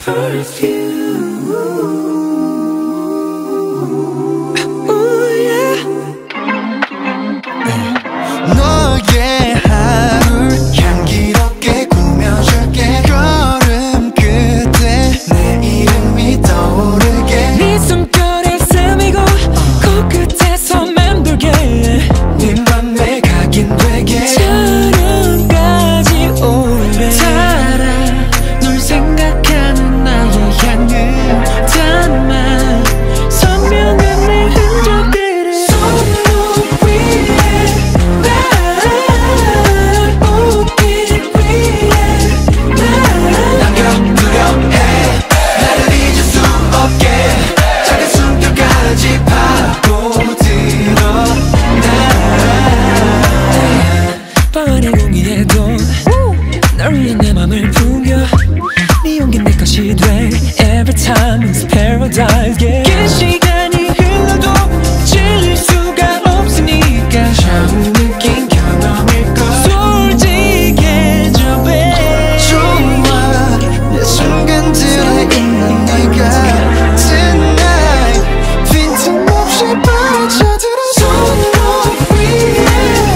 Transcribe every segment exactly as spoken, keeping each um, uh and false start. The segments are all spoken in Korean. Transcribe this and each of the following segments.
너의 하루를 향기롭게 꾸며줄게. 걸음 끝에 내 이름이 떠오르게. 네 숨결에 스미고 코끝에서 맴돌게. 네 맘에 각인 되게. 저녁까지 오래 살아 널 생각하는 나의 향을 담아 선명한 내 흔적들을 손목 위에 날 옷깃 위에 날 남겨두려 해. 나를 잊을 수 없게 작은 숨결까지 파고들어 뻔히 공기에도 널 위해 내 맘을 풍겨. 네 용기 내 것이 돼. Every time it's paradise. Yeah. 긴 시간이 흘러도 질릴 수가 없으니까 처음 느낀 경험일걸. 솔직해져 babe. 좋아 내 순간들에 있는 네가 Tonight 빈틈없이 빠져들어 손목 위에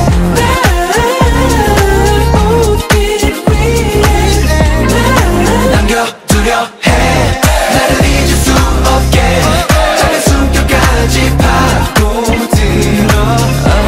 날 옷깃 위에 날 남겨두려 해. 나를 잊을 수 없게 작은 숨결까지 파고들어.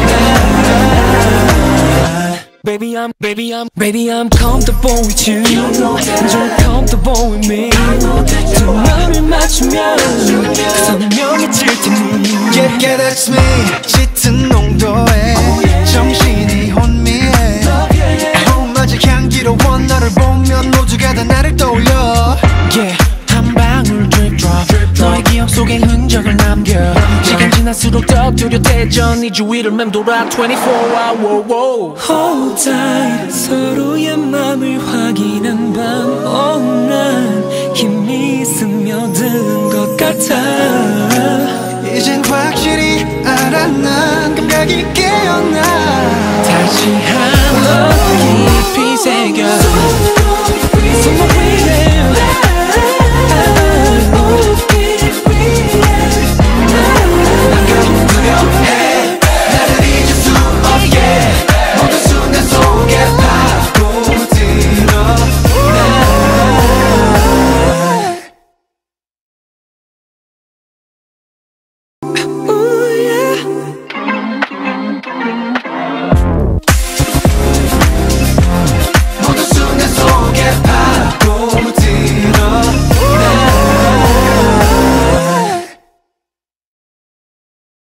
Baby I'm, baby I'm, baby I'm comfortable with you. 좀 comfortable with me. 두 마음을 맞추면 그 선명해질 테니. Yeah, yeah, that's me. 짙은 농도에 정신이 혼미해. 봄맞이 향기로워. 너를 보면 모두가 다 나를 떠올려. Yeah, 한 방울 drip drop. 너의 기억 속에 흔적을 남겨. 시간 지날수록 더 뚜렷해져. 네 주위를 맴돌아 twenty-four hour. Hold tight. 서로의 맘을 확인한 밤. Oh, 난 힘이 스며든 것 같아. 이젠 확실히 알아. 난 감각이 깨어나. 다시 한번 깊이 새겨.